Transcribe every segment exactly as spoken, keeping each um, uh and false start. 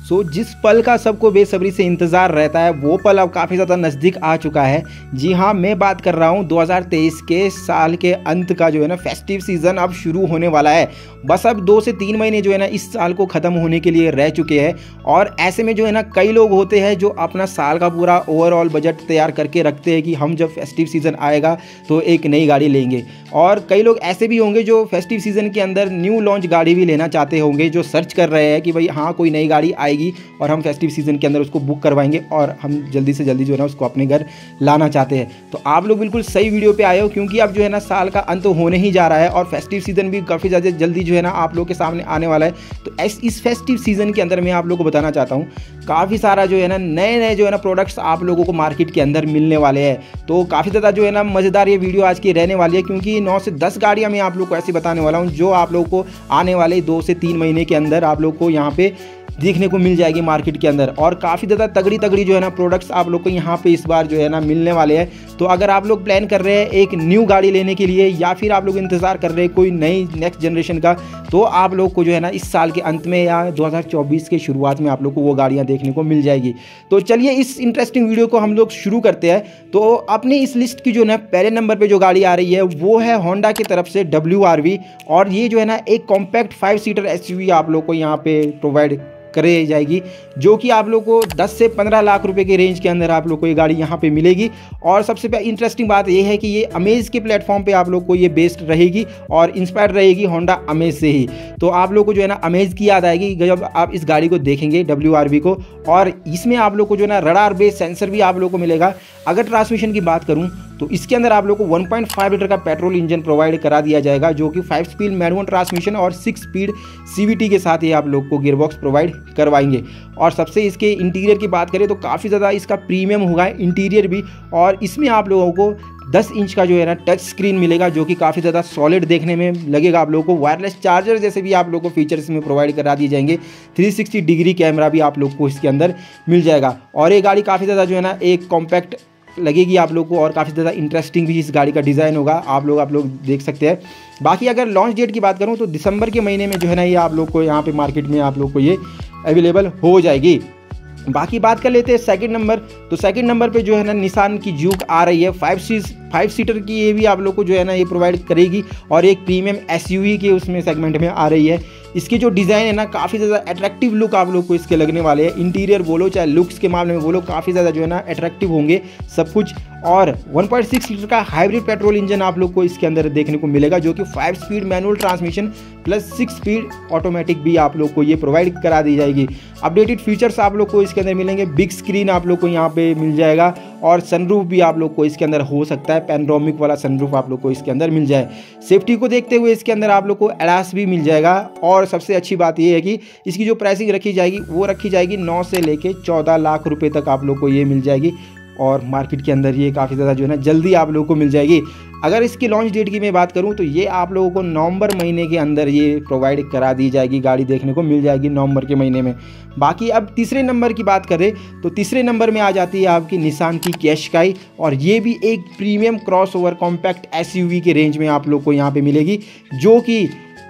सो जिस पल का सबको बेसब्री से इंतज़ार रहता है वो पल अब काफ़ी ज़्यादा नज़दीक आ चुका है। जी हाँ, मैं बात कर रहा हूँ दो हज़ार तेईस के साल के अंत का जो है ना फेस्टिव सीज़न अब शुरू होने वाला है। बस अब दो से तीन महीने जो है ना इस साल को ख़त्म होने के लिए रह चुके हैं और ऐसे में जो है ना कई लोग होते हैं जो अपना साल का पूरा ओवरऑल बजट तैयार करके रखते हैं कि हम जब फेस्टिव सीज़न आएगा तो एक नई गाड़ी लेंगे। और कई लोग ऐसे भी होंगे जो फेस्टिव सीज़न के अंदर न्यू लॉन्च गाड़ी भी लेना चाहते होंगे, जो सर्च कर रहे हैं कि भाई हाँ कोई नई गाड़ी आएगी और हम फेस्टिव सीज़न के अंदर उसको बुक करवाएंगे और हम जल्दी से जल्दी जो है ना उसको अपने घर लाना चाहते हैं। तो आप लोग बिल्कुल सही वीडियो पे आए हो, क्योंकि अब जो है ना साल का अंत होने ही जा रहा है और फेस्टिव सीज़न भी काफ़ी ज़्यादा जल्दी जो है ना आप लोग के सामने आने वाला है। तो इस इस फेस्टिव सीज़न के अंदर मैं आप लोगों को बताना चाहता हूँ काफ़ी सारा जो है ना नए नए जो है ना प्रोडक्ट्स आप लोगों को मार्केट के अंदर मिलने वाले हैं। तो काफ़ी ज़्यादा जो है ना मज़ेदार ये वीडियो आज की रहने वाली है, क्योंकि नौ से दस गाड़ियाँ मैं आप लोग को ऐसी बताने वाला हूँ जो आप लोग को आने वाले दो से तीन महीने के अंदर आप लोग को यहाँ पे देखने को मिल जाएगी मार्केट के अंदर। और काफ़ी ज़्यादा तगड़ी तगड़ी जो है ना प्रोडक्ट्स आप लोग को यहाँ पे इस बार जो है ना मिलने वाले हैं। तो अगर आप लोग प्लान कर रहे हैं एक न्यू गाड़ी लेने के लिए या फिर आप लोग इंतज़ार कर रहे हैं कोई नई नेक्स्ट जनरेशन का, तो आप लोग को जो है ना इस साल के अंत में या दो हज़ार चौबीस के शुरुआत में आप लोग को वो गाड़ियाँ देखने को मिल जाएगी। तो चलिए इस इंटरेस्टिंग वीडियो को हम लोग शुरू करते हैं। तो अपनी इस लिस्ट की जो ना पहले नंबर पर जो गाड़ी आ रही है वो है होंडा की तरफ से डब्ल्यू आर वी, और ये जो है ना एक compact five seater S U V आप लोग को यहाँ पे प्रोवाइड करे जाएगी, जो कि आप लोग को दस से पंद्रह लाख रुपए के रेंज के अंदर आप लोग को ये गाड़ी यहाँ पे मिलेगी। और सबसे इंटरेस्टिंग बात ये है कि ये अमेज के प्लेटफॉर्म पे आप लोग को ये बेस्ड रहेगी और इंस्पायर्ड रहेगी होंडा अमेज से ही। तो आप लोग को जो है ना अमेज की याद आएगी जब आप इस गाड़ी को देखेंगे डब्ल्यू आर वी को। और इसमें आप लोग को जो है ना रडार बेस्ड सेंसर भी आप लोग को मिलेगा। अगर ट्रांसमिशन की बात करूँ तो इसके अंदर आप लोग को वन पॉइंट फाइव लीटर का पेट्रोल इंजन प्रोवाइड करा दिया जाएगा, जो कि फाइव स्पीड मैनुअल ट्रांसमिशन और सिक्स स्पीड सीवीटी के साथ ही आप लोग को गियरबॉक्स प्रोवाइड करवाएंगे। और सबसे इसके इंटीरियर की बात करें तो काफ़ी ज़्यादा इसका प्रीमियम होगा इंटीरियर भी, और इसमें आप लोगों को दस इंच का जो है ना टच स्क्रीन मिलेगा, जो कि काफ़ी ज़्यादा सॉलिड देखने में लगेगा आप लोगों को। वायरलेस चार्जर जैसे भी आप लोगों को फीचर्स में प्रोवाइड करा दिए जाएंगे। थ्री सिक्सटी डिग्री कैमरा भी आप लोग को इसके अंदर मिल जाएगा। और ये गाड़ी काफ़ी ज़्यादा जो है ना एक कॉम्पैक्ट लगेगी आप लोग को, और काफ़ी ज़्यादा इंटरेस्टिंग भी इस गाड़ी का डिज़ाइन होगा, आप लोग आप लोग देख सकते हैं। बाकी अगर लॉन्च डेट की बात करूं तो दिसंबर के महीने में जो है ना ये आप लोग को यहाँ पे मार्केट में आप लोग को ये अवेलेबल हो जाएगी। बाकी बात कर लेते हैं सेकंड नंबर। तो सेकंड नंबर पे जो है ना निसान की ज्यूक आ रही है, फाइव सीट फाइव सीटर की, ये भी आप लोग को जो है ना ये प्रोवाइड करेगी और एक प्रीमियम एसयूवी के उसमें सेगमेंट में आ रही है। इसकी जो डिज़ाइन है ना काफ़ी ज़्यादा अट्रैक्टिव लुक आप लोग को इसके लगने वाले हैं। इंटीरियर बोलो चाहे लुक्स के मामले में बोलो काफ़ी ज़्यादा जो है ना अट्रैक्टिव होंगे सब कुछ। और वन पॉइंट सिक्स लीटर का हाइब्रिड पेट्रोल इंजन आप लोग को इसके अंदर देखने को मिलेगा, जो कि five speed manual transmission plus six speed automatic भी आप लोग को ये प्रोवाइड करा दी जाएगी। अपडेटेड फीचर्स आप लोग को इसके अंदर मिलेंगे। बिग स्क्रीन आप लोग को यहाँ पे मिल जाएगा और सनरूफ भी आप लोग को इसके अंदर हो सकता है, पैनोरामिक वाला सनरूफ आप लोग को इसके अंदर मिल जाए। सेफ्टी को देखते हुए इसके अंदर आप लोग को एडास भी मिल जाएगा। और सबसे अच्छी बात यह है कि इसकी जो प्राइसिंग रखी जाएगी वो रखी जाएगी नौ से लेके चौदह लाख रुपए तक आप लोग को ये मिल जाएगी, और मार्केट के अंदर ये काफ़ी ज़्यादा जो है ना जल्दी आप लोगों को मिल जाएगी। अगर इसकी लॉन्च डेट की मैं बात करूं तो ये आप लोगों को नवंबर महीने के अंदर ये प्रोवाइड करा दी जाएगी, गाड़ी देखने को मिल जाएगी नवंबर के महीने में। बाकी अब तीसरे नंबर की बात करें तो तीसरे नंबर में आ जाती है आपकी निसान की कैशकाई, और ये भी एक प्रीमियम क्रॉसओवर कॉम्पैक्ट एसयूवी के रेंज में आप लोग को यहाँ पे मिलेगी, जो कि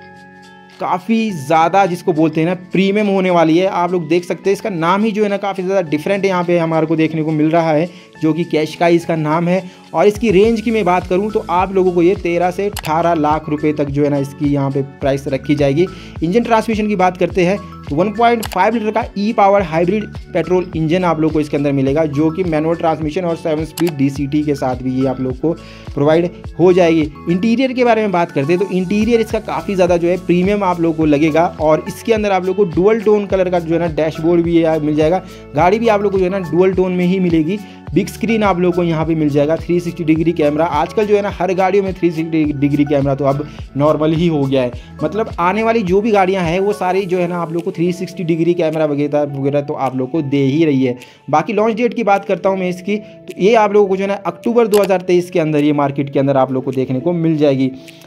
काफ़ी ज़्यादा जिसको बोलते हैं ना प्रीमियम होने वाली है। आप लोग देख सकते हैं इसका नाम ही जो है ना काफ़ी ज़्यादा डिफरेंट यहाँ पे हमारे को देखने को मिल रहा है, जो कि कैशकाई इसका नाम है। और इसकी रेंज की मैं बात करूँ तो आप लोगों को ये तेरह से अठारह लाख रुपए तक जो है ना इसकी यहाँ पे प्राइस रखी जाएगी। इंजन ट्रांसमिशन की बात करते हैं तो वन पॉइंट फाइव लीटर का e power hybrid petrol engine आप लोग को इसके अंदर मिलेगा, जो कि मैनुअल ट्रांसमिशन और सेवन स्पीड डीसीटी के साथ भी ये आप लोग को प्रोवाइड हो जाएगी। इंटीरियर के बारे में बात करते हैं तो इंटीरियर इसका काफ़ी ज़्यादा जो है प्रीमियम आप लोग को लगेगा, और इसके अंदर आप लोग को डुअल टोन कलर का जो है ना डैशबोर्ड भी मिल जाएगा। गाड़ी भी आप लोग को जो है ना डुअल टोन में ही मिलेगी। बिग स्क्रीन आप लोगों को यहाँ पे मिल जाएगा। थ्री सिक्सटी डिग्री कैमरा, आजकल जो है ना हर गाड़ियों में थ्री सिक्सटी डिग्री कैमरा तो अब नॉर्मल ही हो गया है। मतलब आने वाली जो भी गाड़ियाँ हैं वो सारी जो है ना आप लोग को थ्री सिक्सटी डिग्री कैमरा वगैरह वगैरह तो आप लोग को दे ही रही है। बाकी लॉन्च डेट की बात करता हूँ मैं इसकी, तो ये आप लोगों को जो है ना अक्टूबर दो हज़ार तेईस के अंदर ये मार्केट के अंदर आप लोग को देखने को मिल जाएगी।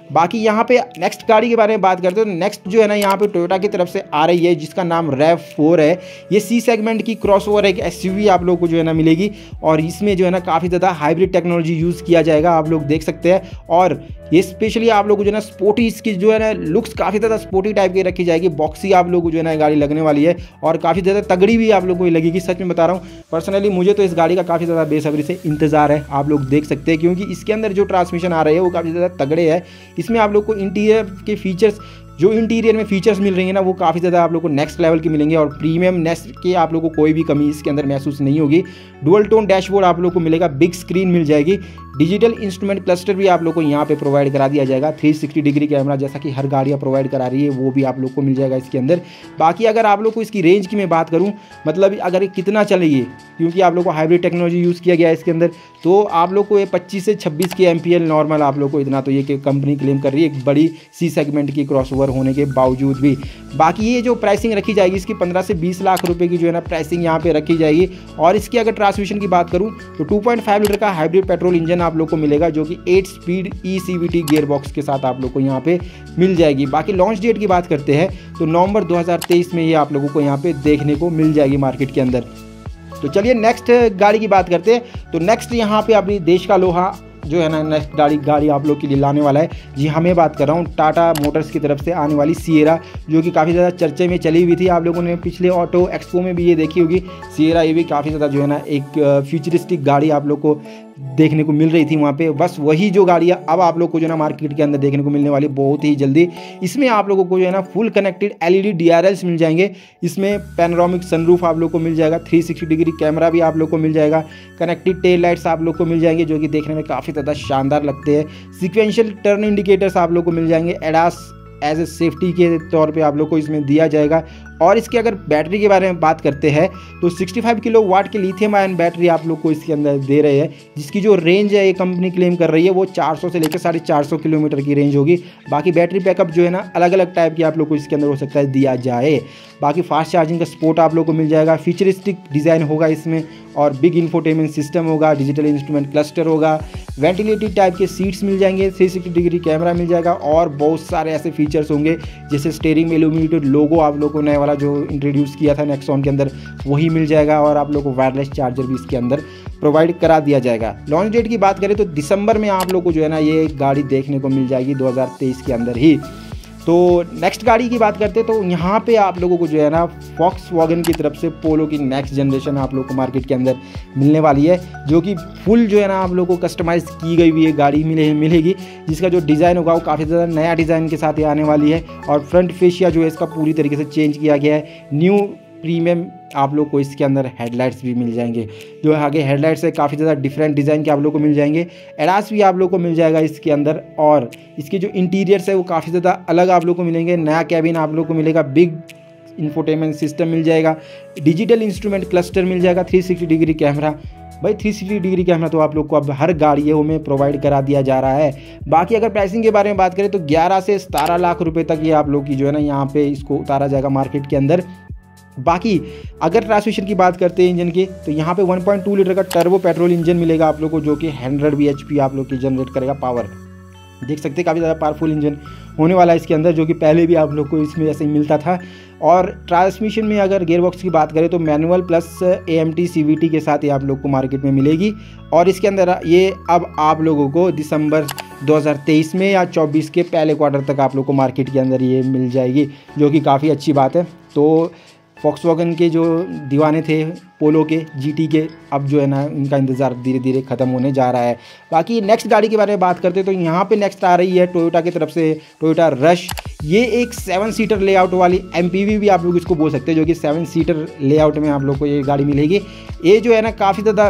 बाकी यहाँ पे नेक्स्ट गाड़ी के बारे में बात करते हैं तो नेक्स्ट जो है ना यहाँ पे टोयोटा की तरफ से आ रही है जिसका नाम रैव फोर है। ये सी सेगमेंट की क्रॉसओवर एक एसयूवी आप लोग को जो है ना मिलेगी और इसमें जो है ना काफ़ी ज़्यादा हाइब्रिड टेक्नोलॉजी यूज़ किया जाएगा, आप लोग देख सकते हैं। और ये स्पेशली आप लोग को जो है ना स्पोर्टी, इसकी जो है ना लुक्स काफ़ी ज़्यादा स्पोर्टी टाइप की रखी जाएगी। बॉक्सी आप लोग को जो है ना गाड़ी लगने वाली है और काफ़ी ज़्यादा तगड़ी भी आप लोग को लगेगी। सच में बता रहा हूँ, पर्सनली मुझे तो इस गाड़ी का काफ़ी ज़्यादा बेसब्री से इंतजार है, आप लोग देख सकते हैं, क्योंकि इसके अंदर जो ट्रांसमिशन आ रही है वो काफ़ी ज़्यादा तगड़े है। इसमें आप लोग को इंटीरियर के फीचर्स, जो इंटीरियर में फीचर्स मिल रही है ना वो काफ़ी ज़्यादा आप लोग को नेक्स्ट लेवल के मिलेंगे और प्रीमियमनेस के आप लोग को कोई भी कमी इसके अंदर महसूस नहीं होगी। डुअल टोन डैशबोर्ड आप लोग को मिलेगा, बिग स्क्रीन मिल जाएगी, डिजिटल इंस्ट्रूमेंट क्लस्टर भी आप लोग को यहाँ पे प्रोवाइड करा दिया जाएगा। थ्री सिक्सटी डिग्री कैमरा जैसा कि हर गाड़ियाँ प्रोवाइड करा रही है वो भी आप लोग को मिल जाएगा इसके अंदर। बाकी अगर आप लोग को इसकी रेंज की मैं बात करूँ, मतलब अगर ये कितना चलेगी, क्योंकि आप लोग को हाइब्रिड टेक्नोलॉजी यूज़ किया गया है इसके अंदर, तो आप लोग को ये पच्चीस से छब्बीस के एम पी एल नॉर्मल आप लोग को इतना तो ये कंपनी क्लेम कर रही है, एक बड़ी सी सेगमेंट की क्रॉसओवर होने के बावजूद भी। बाकी ये जो प्राइसिंग रखी जाएगी इसकी पंद्रह से बीस लाख रुपए की जो है ना प्राइसिंग यहाँ पे रखी जाएगी। और इसकी अगर ट्रांसमिशन की बात करूँ तो टू पॉइंट फाइव लीटर का हाइब्रिड पेट्रोल इंजन आप लोग को मिलेगा जो कि eight speed E C V T gear box के साथ आप लोग को यहाँ पे मिल जाएगी। बाकी लॉन्च डेट की बात करते हैं तो नवंबर दो हज़ार तेईस में ये आप लोगों को यहाँ पे देखने को मिल जाएगी मार्केट के अंदर। तो चलिए नेक्स्ट गाड़ी की बात करते हैं। तो नेक्स्ट यहाँ पे अपनी देश का लोहा जो है ना नेक्स्ट गाड़ी गाड़ी आप लोग के लिए लाने वाला है। जी हाँ, मैं बात कर रहा हूँ टाटा मोटर्स की तरफ से आने वाली सिएरा, जो कि काफ़ी ज़्यादा चर्चे में चली हुई थी। आप लोगों ने पिछले ऑटो एक्सपो में भी ये देखी होगी। सिएरा ये भी काफ़ी ज़्यादा जो है ना एक फ्यूचरिस्टिक गाड़ी आप लोग को देखने को मिल रही थी वहाँ पे। बस वही जो गाड़ियाँ अब आप लोग को जो है ना मार्केट के अंदर देखने को मिलने वाली बहुत ही जल्दी। इसमें आप लोगों को जो है ना full connected L E D D R Ls मिल जाएंगे। इसमें पैनोरामिक सनरूफ आप लोग को मिल जाएगा, थ्री सिक्सटी डिग्री कैमरा भी आप लोग को मिल जाएगा, कनेक्टेड टेल लाइट्स आप लोग को मिल जाएंगे जो कि देखने में काफ़ी ज़्यादा शानदार लगते हैं। सिक्वेंशियल टर्न इंडिकेटर्स आप लोग को मिल जाएंगे, एडास एज ए सेफ्टी के तौर पे आप लोग को इसमें दिया जाएगा। और इसके अगर बैटरी के बारे में बात करते हैं तो पैंसठ किलो वाट की लिथियम आयन बैटरी आप लोग को इसके अंदर दे रहे हैं, जिसकी जो रेंज है ये कंपनी क्लेम कर रही है वो चार सौ से लेकर साढ़े चार सौ किलोमीटर की रेंज होगी। बाकी बैटरी बैकअप जो है ना अलग अलग टाइप की आप लोग को इसके अंदर हो सकता है दिया जाए। बाकी फास्ट चार्जिंग का सपोर्ट आप लोग को मिल जाएगा, फ्यूचरिस्टिक डिज़ाइन होगा इसमें और बिग इंफोटेनमेंट सिस्टम होगा, डिजिटल इंस्ट्रूमेंट क्लस्टर होगा, वेंटिलेटेड टाइप के सीट्स मिल जाएंगे, थ्री सिक्सटी डिग्री कैमरा मिल जाएगा और बहुत सारे ऐसे फीचर्स होंगे जैसे स्टीयरिंग में इल्यूमिनेटेड लोगो आप लोग को नया वाला जो इंट्रोड्यूस किया था नेक्सॉन के अंदर वही मिल जाएगा और आप लोग को वायरलेस चार्जर भी इसके अंदर प्रोवाइड करा दिया जाएगा। लॉन्च डेट की बात करें तो दिसंबर में आप लोग को जो है ना ये गाड़ी देखने को मिल जाएगी दो हज़ार तेईस के अंदर ही। तो नेक्स्ट गाड़ी की बात करते हैं तो यहाँ पे आप लोगों को जो है ना वॉक्सवैगन की तरफ से पोलो की नेक्स्ट जनरेशन आप लोग को मार्केट के अंदर मिलने वाली है, जो कि फुल जो है ना आप लोग को कस्टमाइज़ की गई हुई है गाड़ी मिले मिलेगी जिसका जो डिज़ाइन होगा वो काफ़ी ज़्यादा नया डिज़ाइन के साथ ये आने वाली है। और फ्रंट फेशिया जो है इसका पूरी तरीके से चेंज किया गया है। न्यू प्रीमियम आप लोग को इसके अंदर हेडलाइट्स भी मिल जाएंगे, जो आगे हेडलाइट्स है काफ़ी ज़्यादा डिफरेंट डिज़ाइन के आप लोग को मिल जाएंगे। एडास भी आप लोग को मिल जाएगा इसके अंदर और इसके जो इंटीरियर्स है वो काफ़ी ज़्यादा अलग आप लोग को मिलेंगे। नया कैबिन आप लोग को मिलेगा, बिग इंफोटेनमेंट सिस्टम मिल जाएगा, डिजिटल इंस्ट्रूमेंट क्लस्टर मिल जाएगा, थ्री सिक्सटी डिग्री कैमरा। भाई थ्री सिक्सटी डिग्री कैमरा तो आप लोग को अब हर गाड़ियों में प्रोवाइड करा दिया जा रहा है। बाकी अगर प्राइसिंग के बारे में बात करें तो ग्यारह से सतारह लाख रुपए तक ये आप लोग की जो है ना यहाँ पे इसको उतारा जाएगा मार्केट के अंदर। बाकी अगर ट्रांसमिशन की बात करते हैं इंजन की तो यहाँ पे वन पॉइंट टू लीटर का टर्बो पेट्रोल इंजन मिलेगा आप लोग को, जो कि हंड्रेड बी एच पी आप लोग की जनरेट करेगा पावर। देख सकते हैं काफ़ी ज़्यादा पावरफुल इंजन होने वाला है इसके अंदर, जो कि पहले भी आप लोग को इसमें ऐसे ही मिलता था। और ट्रांसमिशन में अगर गियरबॉक्स की बात करें तो manual plus A M T C V T के साथ ये आप लोग को मार्केट में मिलेगी। और इसके अंदर ये अब आप लोगों को दिसंबर दो हज़ार तेईस में या चौबीस के पहले क्वार्टर तक आप लोग को मार्केट के अंदर ये मिल जाएगी, जो कि काफ़ी अच्छी बात है। तो वॉक्सवैगन के जो दीवाने थे पोलो के, जीटी के, अब जो है ना उनका इंतज़ार धीरे धीरे ख़त्म होने जा रहा है। बाकी नेक्स्ट गाड़ी के बारे में बात करते हैं तो यहाँ पे नेक्स्ट आ रही है टोयोटा की तरफ से टोयोटा रश। ये एक सेवन सीटर लेआउट वाली एमपीवी भी आप लोग इसको बोल सकते हैं, जो कि सेवन सीटर लेआउट में आप लोग को ये गाड़ी मिलेगी। ये जो है ना काफ़ी ज़्यादा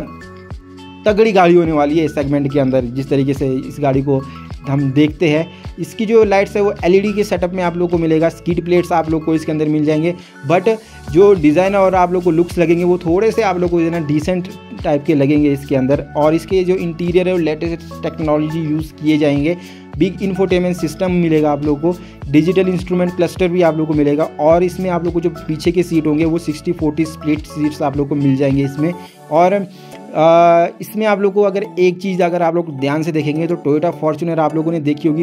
तगड़ी गाड़ी होने वाली है इस सेगमेंट के अंदर। जिस तरीके से इस गाड़ी को हम देखते हैं, इसकी जो लाइट्स है वो एलईडी के सेटअप में आप लोग को मिलेगा, स्किड प्लेट्स आप लोग को इसके अंदर मिल जाएंगे। बट जो डिज़ाइन और आप लोग को लुक्स लगेंगे वो थोड़े से आप लोग को जो है ना डिसेंट टाइप के लगेंगे इसके अंदर। और इसके जो इंटीरियर है वो लेटेस्ट टेक्नोलॉजी यूज़ किए जाएंगे, बिग इंफोटेनमेंट सिस्टम मिलेगा आप लोग को, डिजिटल इंस्ट्रूमेंट क्लस्टर भी आप लोग को मिलेगा। और इसमें आप लोग को जो पीछे के सीट होंगे वो सिक्सटी फोर्टी स्प्लिट सीट्स आप लोग को मिल जाएंगे इसमें। और आ, इसमें आप लोग को अगर एक चीज़ अगर आप लोग ध्यान से देखेंगे तो टोयोटा फॉर्च्यूनर आप लोगों ने देखी होगी तो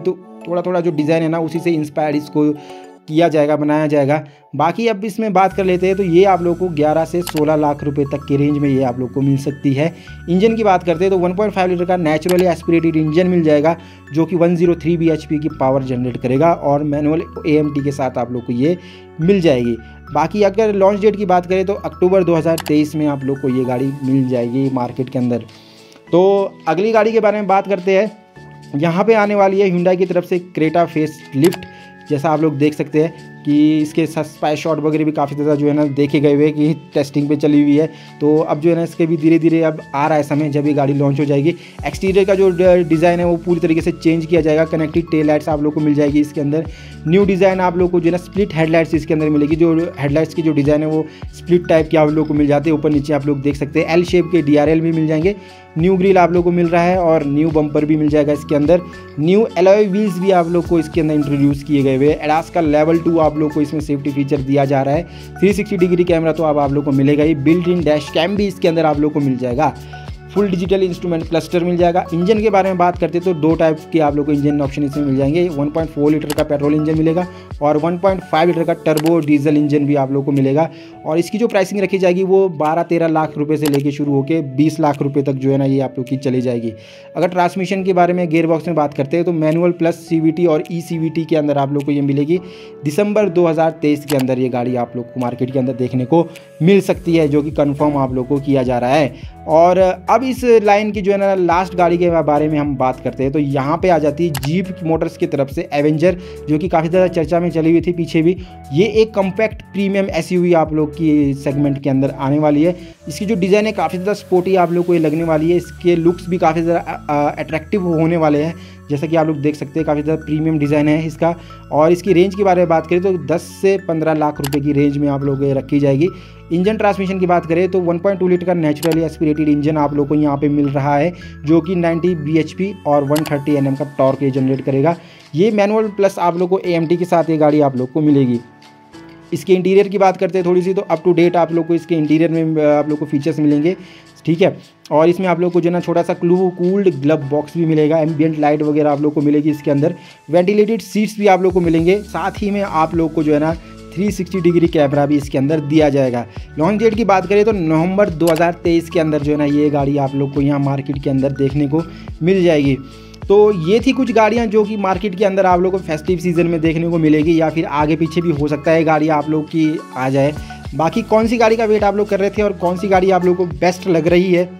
थोड़ा थोड़ा जो डिज़ाइन है ना उसी से इंस्पायर इसको किया जाएगा, बनाया जाएगा। बाकी अब इसमें बात कर लेते हैं तो ये आप लोगों को ग्यारह से सोलह लाख रुपए तक के रेंज में ये आप लोग को मिल सकती है। इंजन की बात करते हैं तो वन पॉइंट फाइव लीटर का नेचुरली एस्पिरेटेड इंजन मिल जाएगा जो कि one zero three B H P की पावर जनरेट करेगा और मैनुअल ए एम टी के साथ आप लोग को ये मिल जाएगी। बाकी अगर लॉन्च डेट की बात करें तो अक्टूबर दो हज़ार तेईस में आप लोग को ये गाड़ी मिल जाएगी मार्केट के अंदर। तो अगली गाड़ी के बारे में बात करते हैं। यहाँ पे आने वाली है Hyundai की तरफ से क्रेटा फेस लिफ्ट। जैसा आप लोग देख सकते हैं कि इसके स्पाई शॉट वगैरह भी काफ़ी ज़्यादा जो है ना देखे गए हुए कि टेस्टिंग पे चली हुई है। तो अब जो है ना इसके भी धीरे धीरे अब आ रहा है समय जब ये गाड़ी लॉन्च हो जाएगी। एक्सटीरियर का जो डिज़ाइन है वो पूरी तरीके से चेंज किया जाएगा। कनेक्टेड टेल लाइट्स आप लोग को मिल जाएगी इसके अंदर। न्यू डिज़ाइन आप लोग को जो है ना स्प्लिट हेडलाइट्स इसके अंदर मिलेगी। जो हेडलाइट्स की जो डिज़ाइन है वो स्प्लिट टाइप की आप लोग को मिल जाती है। ऊपर नीचे आप लोग देख सकते हैं एल शेप के डी आर एल भी मिल जाएंगे। न्यू ग्रिल आप लोग को मिल रहा है और न्यू बम्पर भी मिल जाएगा इसके अंदर। न्यू एलॉय व्हील्स भी आप लोग को इसके अंदर इंट्रोड्यूस किए गए हुए। एडास का लेवल टू आप लोग को इसमें सेफ्टी फीचर दिया जा रहा है। थ्री सिक्सटी डिग्री कैमरा तो अब आप लोग को मिलेगा ही। बिल्ट इन डैश कैम भी इसके अंदर आप लोग को मिल जाएगा। फुल डिजिटल इंस्ट्रूमेंट क्लस्टर मिल जाएगा। इंजन के बारे में बात करते हैं तो दो टाइप के आप लोग को इंजन ऑप्शन इसमें मिल जाएंगे। वन पॉइंट फोर लीटर का पेट्रोल इंजन मिलेगा और वन पॉइंट फाइव लीटर का टर्बो डीजल इंजन भी आप लोग को मिलेगा। और इसकी जो प्राइसिंग रखी जाएगी वो बारह तेरह लाख रुपए से लेके शुरू होकर बीस लाख रुपए तक जो है ना ये आप लोग की चली जाएगी। अगर ट्रांसमिशन के बारे में गियर बॉक्स में बात करते हैं तो मैनुअल प्लस सीवीटी और ई सीवीटी के अंदर आप लोग को ये मिलेगी। दिसंबर दो हज़ार तेईस के अंदर ये गाड़ी आप लोग को मार्केट के अंदर देखने को मिल सकती है, जो कि कंफर्म आप लोग को किया जा रहा है। और अब इस लाइन की जो है ना लास्ट गाड़ी के बारे में हम बात करते हैं तो यहाँ पे आ जाती है जीप मोटर्स की तरफ से एवेंजर, जो कि काफ़ी ज़्यादा चर्चा में चली हुई थी पीछे भी। ये एक कॉम्पैक्ट प्रीमियम एसयूवी आप लोग की सेगमेंट के अंदर आने वाली है। इसकी जो डिज़ाइन है काफ़ी ज़्यादा स्पोर्टी आप लोग को ये लगने वाली है। इसके लुक्स भी काफ़ी ज़्यादा अट्रैक्टिव होने वाले हैं, जैसा कि आप लोग देख सकते हैं। काफ़ी ज़्यादा प्रीमियम डिज़ाइन है इसका। और इसकी रेंज के बारे में बात करें तो दस से पंद्रह लाख रुपए की रेंज में आप लोग रखी जाएगी। इंजन ट्रांसमिशन की बात करें तो वन पॉइंट टू लीटर का नेचुरली एस्पिरेटेड इंजन आप लोग को यहाँ पे मिल रहा है, जो कि नाइंटी बी एच पी और वन थर्टी एन एम का टॉर्क जनरेट करेगा। ये मैनुअल प्लस आप लोग को ए एम टी के साथ ये गाड़ी आप लोग को मिलेगी। इसके इंटीरियर की बात करते हैं थोड़ी सी, तो अप टू डेट आप लोग को इसके इंटीरियर में आप लोग को फीचर्स मिलेंगे, ठीक है। और इसमें आप लोग को जो है ना छोटा सा क्लू कूल्ड ग्लब बॉक्स भी मिलेगा। एम्बियंट लाइट वगैरह आप लोग को मिलेगी इसके अंदर। वेंटिलेटेड सीट्स भी आप लोग को मिलेंगे। साथ ही में आप लोग को जो है ना थ्री सिक्सटी डिग्री कैमरा भी इसके अंदर दिया जाएगा। लॉन्च डेट की बात करें तो नवंबर दो हज़ार तेईस के अंदर जो है ना ये गाड़ी आप लोग को यहाँ मार्केट के अंदर देखने को मिल जाएगी। तो ये थी कुछ गाड़ियाँ जो कि मार्केट के अंदर आप लोग को फेस्टिव सीजन में देखने को मिलेगी, या फिर आगे पीछे भी हो सकता है गाड़ी आप लोग की आ जाए। बाकी कौन सी गाड़ी का वेट आप लोग कर रहे थे और कौन सी गाड़ी आप लोग को बेस्ट लग रही है,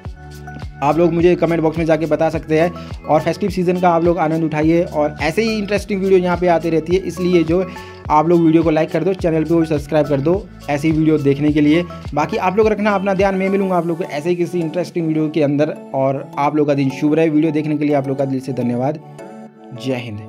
आप लोग मुझे कमेंट बॉक्स में जाके बता सकते हैं। और फेस्टिव सीज़न का आप लोग आनंद उठाइए। और ऐसे ही इंटरेस्टिंग वीडियो यहाँ पे आती रहती है, इसलिए जो आप लोग वीडियो को लाइक कर दो, चैनल पे सब्सक्राइब कर दो ऐसी वीडियो देखने के लिए। बाकी आप लोग रखना अपना ध्यान, मैं मिलूंगा आप लोग को ऐसे ही किसी इंटरेस्टिंग वीडियो के अंदर। और आप लोग का दिन शुभ रहे। वीडियो देखने के लिए आप लोग का दिल से धन्यवाद। जय हिंद।